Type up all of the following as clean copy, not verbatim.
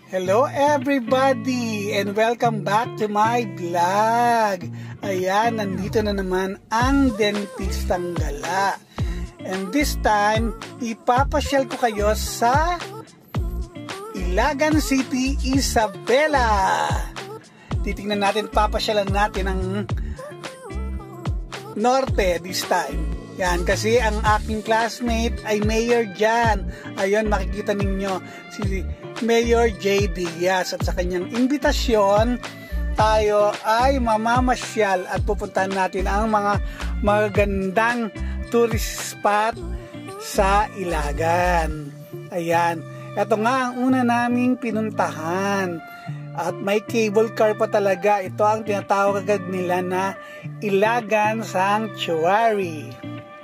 Hello everybody and welcome back to my vlog. Ayan, nandito na naman ang Dentistang Gala. And this time, ipapasyal ko kayo sa Ilagan City, Isabela. Titingnan natin, papasyalan natin ang Norte this time. Yan, kasi ang aking classmate ay mayor dyan. Ayun, makikita ninyo si Mayor J. Diaz at sa kanyang imbitasyon tayo ay mamamasyal at pupuntahan natin ang mga magagandang tourist spot sa Ilagan. Ayan, ito nga ang una naming pinuntahan at may cable car pa talaga. Ito ang tinatawag agad nila na Ilagan Sanctuary.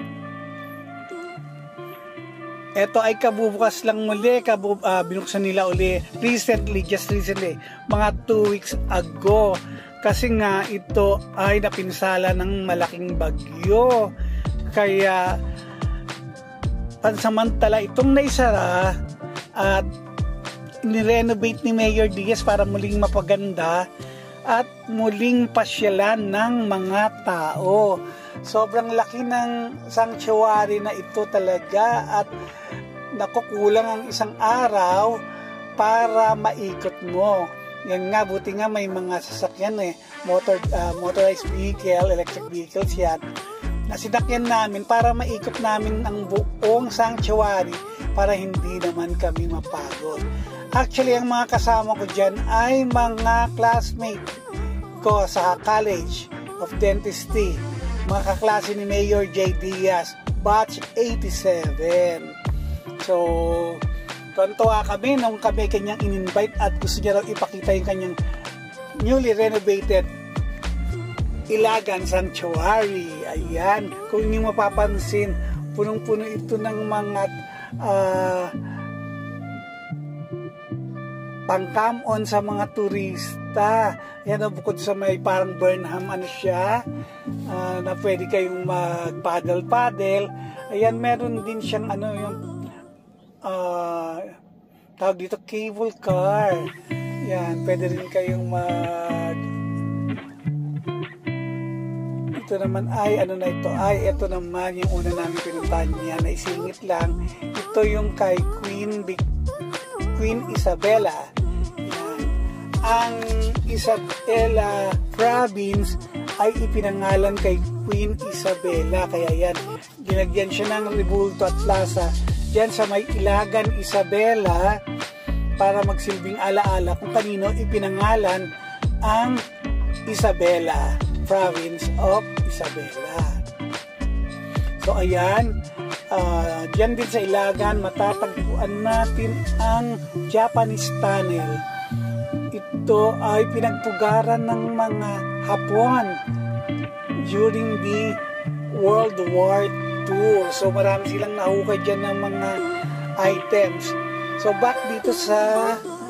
Ito ay kabubukas lang muli, binuksan nila uli just recently, mga 2 weeks ago. Kasi nga ito ay napinsala ng malaking bagyo. Kaya pansamantala itong naisara at nirenovate ni Mayor Diaz para muling mapaganda at muling pasyalan ng mga tao. Sobrang laki ng sanctuary na ito talaga at nakukulang ang isang araw para maikot mo. Yan nga, buti nga may mga sasakyan motorized vehicle, electric vehicles yan, na sinakyan namin para maikot namin ang buong sanctuary para hindi naman kami mapagod. Actually, ang mga kasama ko dyan ay mga classmate ko sa College of Dentistry, mga kaklase ni Mayor J. Diaz, batch 87. So, tuwa kami nung kami kanyang in-invite at gusto niya raw ipakita yung kanyang newly renovated Ilagan Sanctuary. Ayan, kung hindi mapapansin, punong-puno ito ng mga pang-come-on sa mga turista. Ayan, bukod sa may parang Burnham siya, na pwede kayong mag-paddle-paddle. Ayan, meron din siyang yung tawag dito, cable car. Yan, pwede rin kayong ito naman ay ito naman yung una namin pinuntahan niya na isingit lang. Ito yung kay Queen Isabela. Yan. Ang Isabela province ay ipinangalan kay Queen Isabela, kaya yan, ginagyan siya ng rebulto at plaza diyan sa may Ilagan Isabela para magsilbing alaala kung kanino ipinangalan ang Isabela, province of Isabela. So ayan, diyan din sa Ilagan matatagpuan natin ang Japanese Tunnel. Ito ay pinagpugaran ng mga Hapon during the World War II. So marami silang nahukay dyan ng mga items. So back dito sa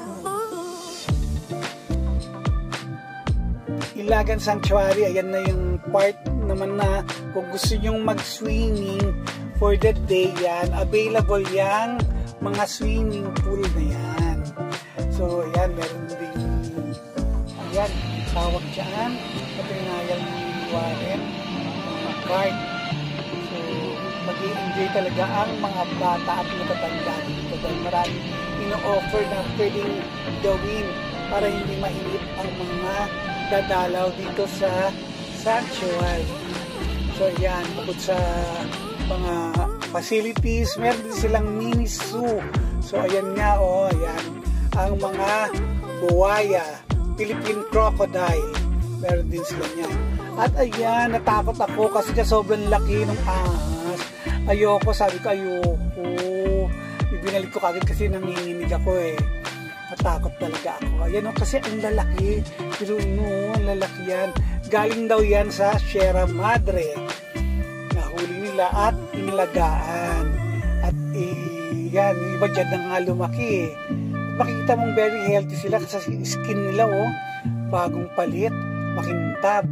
Ilagan Sanctuary, ayan na yung part naman na kung gusto nyong mag-swimming for the day, yan, available yang mga swimming pool na yan. So ayan, meron din, ayan, tawag dyan, katinayang Warren, mga card. So mag-i-enjoy talaga ang mga bata at matatanda dito dahil maraming ino-offer na pwedeng gawin para hindi mainip ang mga dadalaw dito sa sanctuary. So yan, bukod sa mga facilities, meron din silang mini zoo. So ayan nga, ayan, ang mga buwaya, Philippine crocodile, meron din sila niyan. At ayan, natakot ako kasi sobrang laki ng ahas. Ayoko, sabi ko ayoko. Ibinalik ko kagad kasi nanginginig ako Natakot talaga ako. Ayan kasi ang lalaki. Pero ang lalaki yan. Galing daw yan sa Sierra Madre. Nahuli nila at inilagaan. At yan, iba dyan na nga lumaki. Makikita mong very healthy sila kasi skin nila bagong palit, makintab.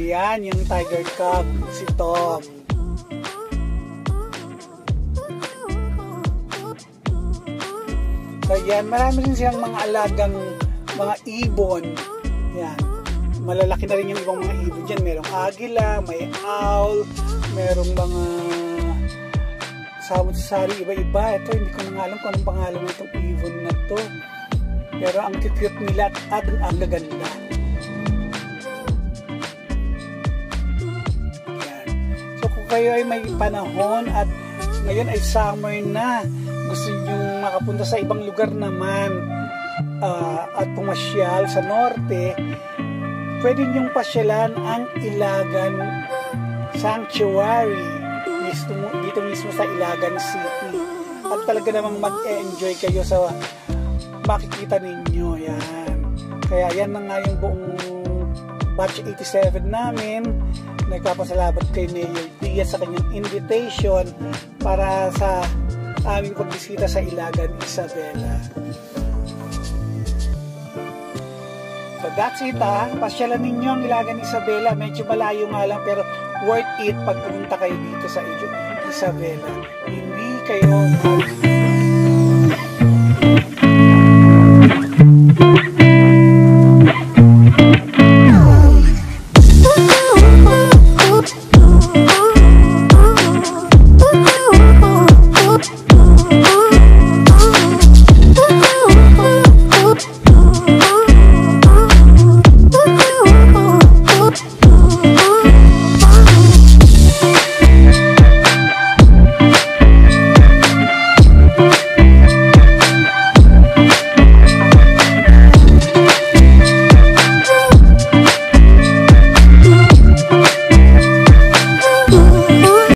Ayan, yung tiger cub, si Tom. So, ayan, marami rin silang mga alagang mga ibon. Ayan, malalaki na rin yung ibang mga ibon dyan. Merong agila, may owl, merong mga samot-sari, iba-iba. Ito, hindi ko na alam kung anong pangalan ng itong ibon na to. Pero ang cute nila at ang gaganda. Ayan. So kung kayo ay may panahon at ngayon ay summer na, gusto nyo makapunta sa ibang lugar naman at pumasyal sa norte, pwede nyong pasyalan ang Ilagan Sanctuary dito mismo sa Ilagan City. At talaga namang mag-enjoy kayo sa makikita ninyo. Yan. Kaya yan na nga yung buong batch 87 namin. Nagpapasalamat kay Mayor Diaz sa kanyang invitation para sa aming pagbisita sa Ilagan Isabela. So that's it pasyalan ninyo ang Ilagan Isabela. Medyo malayo nga lang pero worth it pag pumunta kayo dito sa Isabela. Hindi kayo